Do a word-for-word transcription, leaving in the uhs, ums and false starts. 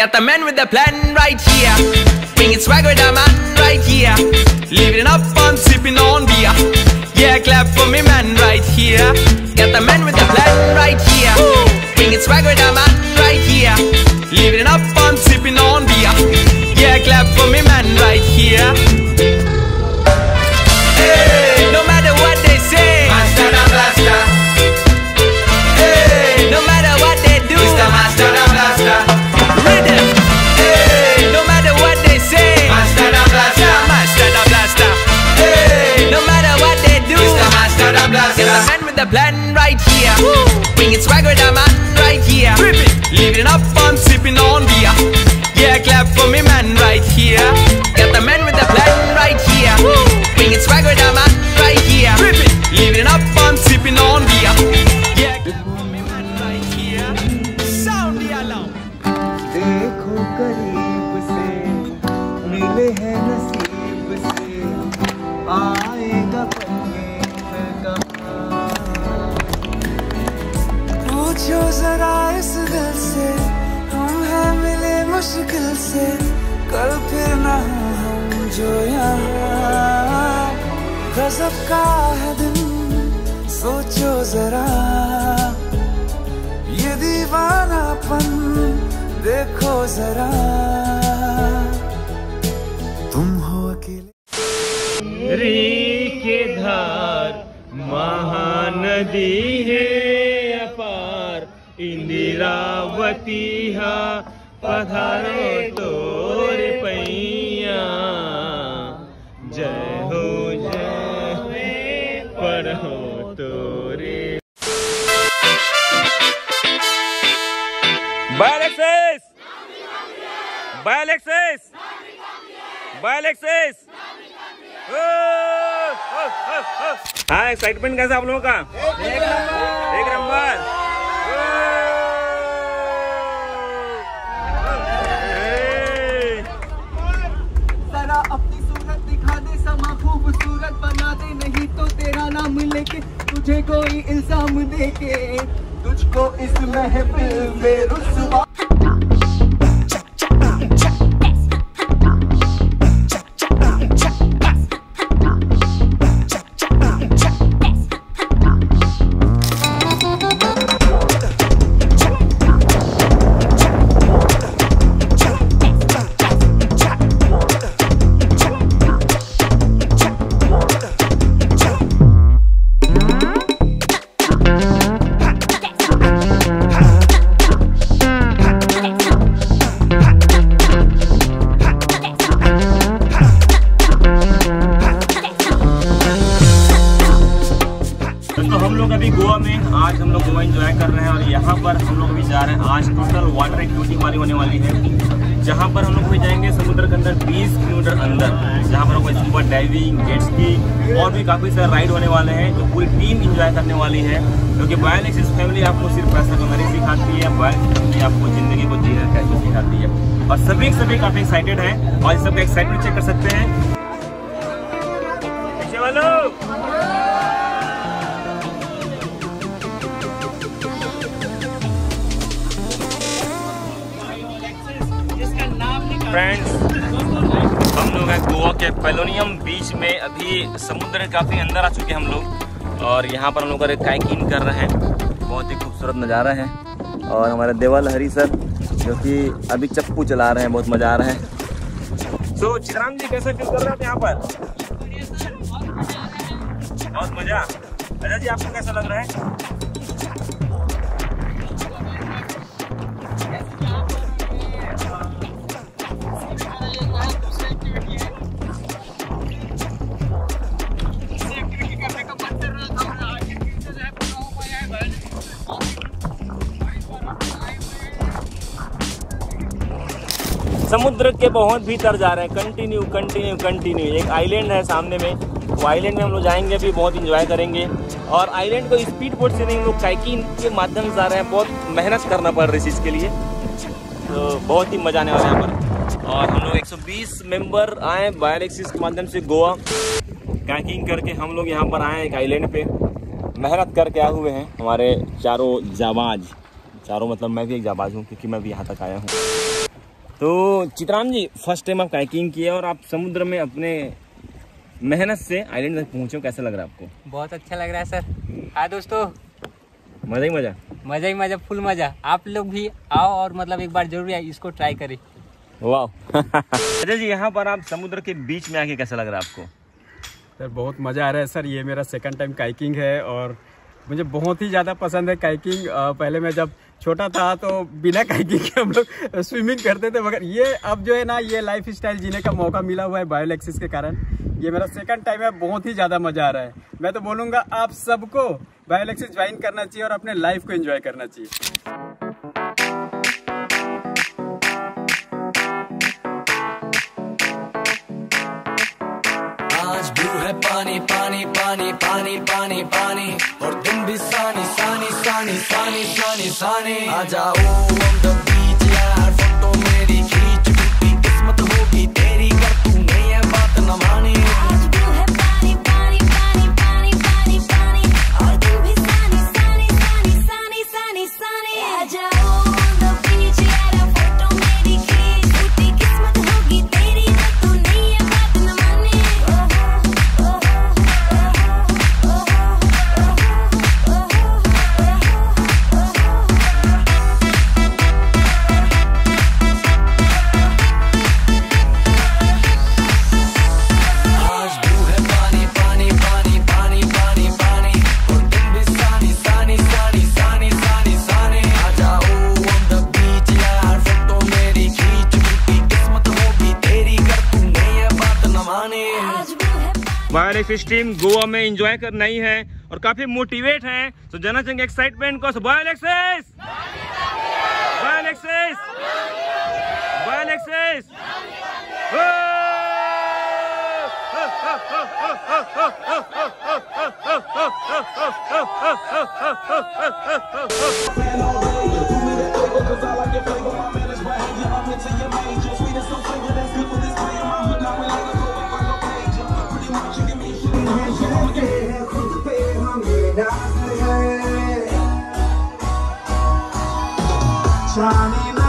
Got the man with the plan right here. Bringing swag with the man right here. Living up on sipping on beer. Yeah, clap for me man right here. Got the man with the plan right here. Bringing swag with the man right here. Living up on sipping on beer. Yeah, clap for me man right here. Hey, no matter what they say, Master and Blaster. hey, no matter what they do, Mister Master and Blaster. rhythm. Hey, no matter what they say, Master and Blaster. yeah, master the blaster. Hey, no matter what they do, Mister Master and get the Blaster. man with the plan right here. Bringing swag with the man right here. Living up on sipping on beer. Yeah, clap for me man right here. Got the man with the plan right here. Bringing swag with the man right here. Living up on sipping on beer. Yeah, clap for me man right here. Sound the alarm. देखो करीब से मिले हैं नसीब से आएगा पन्ने में कहाँ पूछो जरा इस दिल से हम हैं मिले मुश्किल से कल फिर ना हो हम जो यहाँ गजब का है दिन सोचो जरा ये दीवानापन देखो जरा तुम हो अकेले री के धार महानदी है अपार इंदिरावती हा पधारो तोरे पैया जय हो जय पढ़ो तोरे By-Alexis! By-Alexis! By-Alexis! हाँ, एक्साइटमेंट कैसा आप लोगों का? एक नंबर, एक नंबर। जरा अपनी सूरत दिखा दे समा खूबसूरत बना दे नहीं तो तेरा नाम लेके तुझे कोई इल्जाम देके तुझको इस महफिल में रुसवा अभी गोवा में आज हम लोग गोवा एंजॉय कर रहे हैं और यहाँ पर हम लोग अभी जा रहे हैं। आज टोटल वाटर एक्टिविटी हमारी होने वाली है, जहाँ पर हम लोग भी जाएंगे समुद्र के अंदर बीस किलोमीटर अंदर, जहाँ पर हमको स्कूबा डाइविंग, जेट स्की और भी काफ़ी सारे राइड होने वाले हैं जो पूरी टीम एंजॉय करने वाली है। क्योंकि बाय-अलेक्सिस फैमिली आपको सिर्फ पैसा कमाने सिखाती है, बाय-अलेक्सिस फैमिली आपको जिंदगी को जीना कैसे सिखाती है और सभी सभी काफ़ी एक्साइटेड हैं और सबका एक्साइटमेंट चेक कर सकते हैं। फ्रेंड्स, हम लोग हैं गोवा के पेलोनियम बीच में। अभी समुद्र काफ़ी अंदर आ चुके हैं हम लोग और यहाँ पर हम लोग काइकिंग कर रहे हैं। बहुत ही खूबसूरत नज़ारा है और हमारे देवल हरी सर जो कि अभी चप्पू चला रहे हैं, बहुत मज़ा आ रहा है। सो so, चित्रांग जी कैसे फील कर रहे थे यहाँ पर? बहुत मज़ा। अच्छा जी, आपको कैसा लग रहा है? समुद्र के बहुत भीतर जा रहे हैं, कंटिन्यू कंटिन्यू कंटिन्यू। एक आइलैंड है सामने में, वो आइलैंड में हम लोग जाएंगे, अभी बहुत इंजॉय करेंगे। और आइलैंड को स्पीड बोट से नहीं, हम लोग काइकिंग के माध्यम से जा रहे हैं। बहुत मेहनत करना पड़ रही है इस चीज़ के लिए, तो बहुत ही मजा आने वाला है यहाँ पर। और हम लोग एक सौ बीस मेंबर आए बाय-अलेक्सिस के माध्यम से गोवा काइकिंग करके। हम लोग यहाँ पर आए एक आइलैंड पे, मेहनत करके आए हुए हैं। हमारे चारों जाबाज, चारों मतलब मैं भी एक जाबाज हूँ क्योंकि मैं भी यहाँ तक आया हूँ। तो चित्राम जी, फर्स्ट टाइम आप काइकिंग किए और आप समुद्र में अपने मेहनत से आइलैंड तक पहुंचे हो, कैसा लग रहा है आपको? बहुत अच्छा लग रहा है सर। हाँ दोस्तों, मजा ही मजा मजा ही मजा, फुल मजा। आप लोग भी आओ और मतलब एक बार जरूर इसको ट्राई करें। वाह। अजय जी, यहाँ पर आप समुद्र के बीच में आके कैसा लग रहा है आपको? सर बहुत मज़ा आ रहा है सर। ये मेरा सेकंड टाइम काइकिंग है और मुझे बहुत ही ज़्यादा पसंद है काइकिंग। पहले मैं जब छोटा था तो बिना काइकिंग के हम लोग स्विमिंग करते थे, मगर ये अब जो है ना, ये लाइफ स्टाइल जीने का मौका मिला हुआ है बायोलैक्सिस के कारण। ये मेरा सेकंड टाइम है, बहुत ही ज़्यादा मज़ा आ रहा है। मैं तो बोलूँगा आप सबको बायोलैक्सिस ज्वाइन करना चाहिए और अपने लाइफ को एंजॉय करना चाहिए। आज ब्लू है पानी पानी पानी पानी पानी पानी, और दिन भी सानी सानी सानी सानी सानी सानी। आ जाओ on the beach यार, फोटो मेरी खींच, टूटी किस्मत होगी तेरी कर तू नहीं है बात न मानी। आज ब्लू है पानी पानी पानी पानी पानी पानी, और दिन भी सानी सानी सानी सानी सानी सानी। आ जाओ on the beach यार, फोटो मेरी खींच, टूटी किस्मत होगी तेरी कर तू नहीं है बात न मानी। बायोलैक्सिस टीम गोवा में एंजॉय करना ही है और काफी मोटिवेट है। तो जाना चाहेंगे एक्साइटमेंट को। बायोलैक्सिस बायोलैक्सिस बायोलैक्सिस। Trying